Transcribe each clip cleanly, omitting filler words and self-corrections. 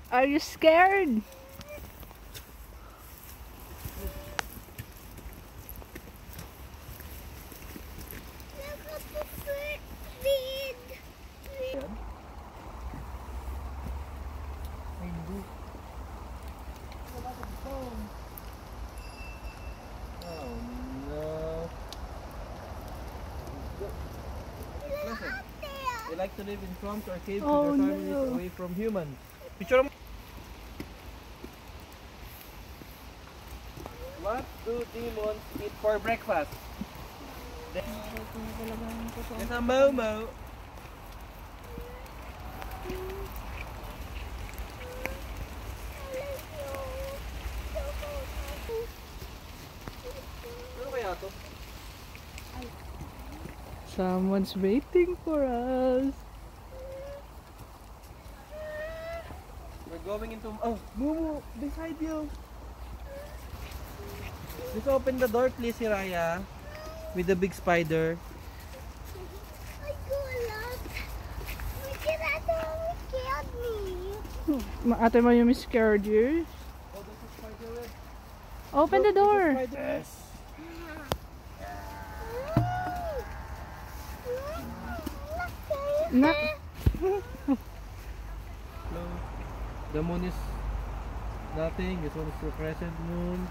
Are you scared? They like to live in swamps or caves Oh, with their families no. away from humans. Picture mo. What do demons eat for breakfast? There's a Momo. Ano kaya to? Someone's waiting for us. We're going into... Oh, Momo! Beside you! Just open the door please, Hiraya. With the big spider. I go lost. We cannot killed me. Ate mo yung scared you. Oh, there's a spider web. Open the door. Yes. Nak. Hello. The moon is nothing. This one is the crescent moon.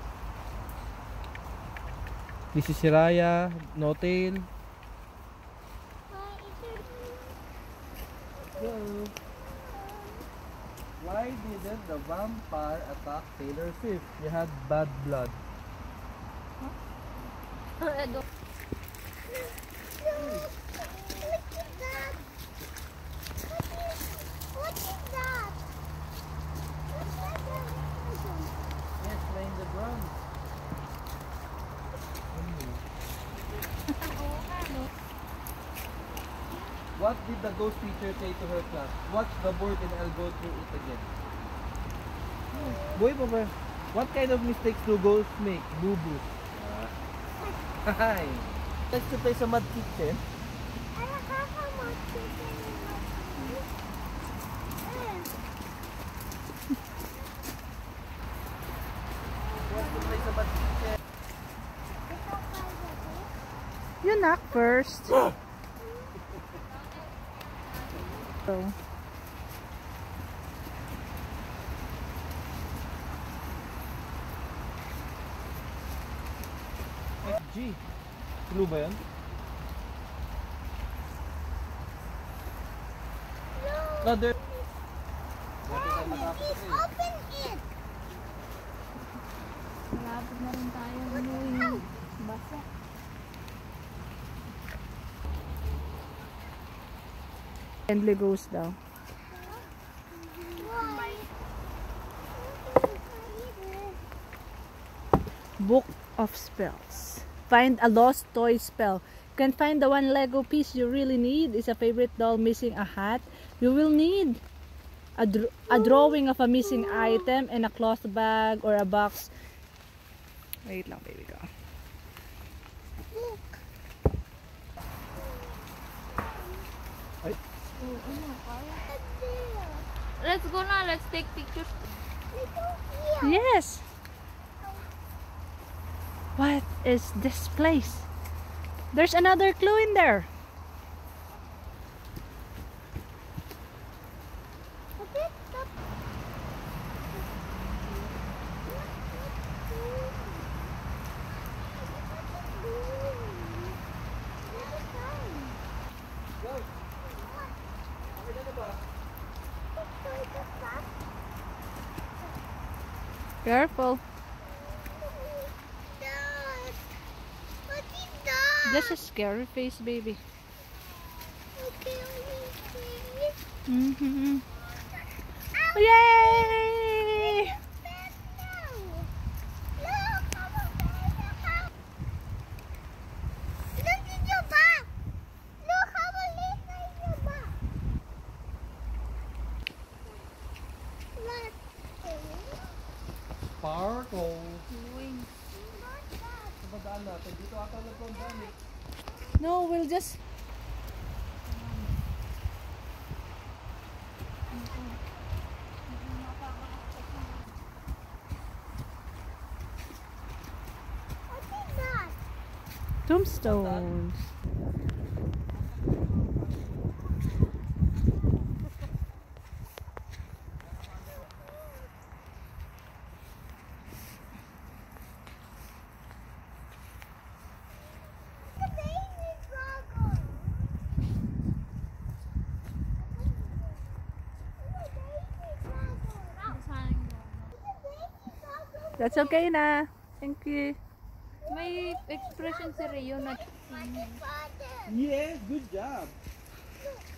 This is Hiraya, no tail. Why didn't the vampire attack Taylor Swift? He had bad blood. Yes, playing the drums. What did the ghost teacher say to her class? Watch the board and I'll go through it again. Boy, Papa, what kind of mistakes do ghosts make? Boo-boos. Hi. Let's to play sa mud kitchen. Let's to play sa mud kitchen. You knock first. So. G. Clue ba yan? No, there. Please open it. Malapit na rin tayo. Umuwi. Basa. Friendly ghost daw. Book of Spells. Find a lost toy spell. You can find the one Lego piece you really need. Is a favorite doll missing a hat? You will need a drawing of a missing item and a cloth bag or a box. Wait lang, baby ko. Let's go now. Let's take pictures. Yes. What is this place? There's another clue in there. Careful. Just a scary face, baby. Mm-hmm. Yay! Sparkle. Sabadaan natin. Dito ata nagpandaan eh. No, we'll just... Tombstones. The baby dragon. The baby dragon. The baby dragon. That's okay na. Thank you. May expression si Rio na Father. Yes, good job. Look.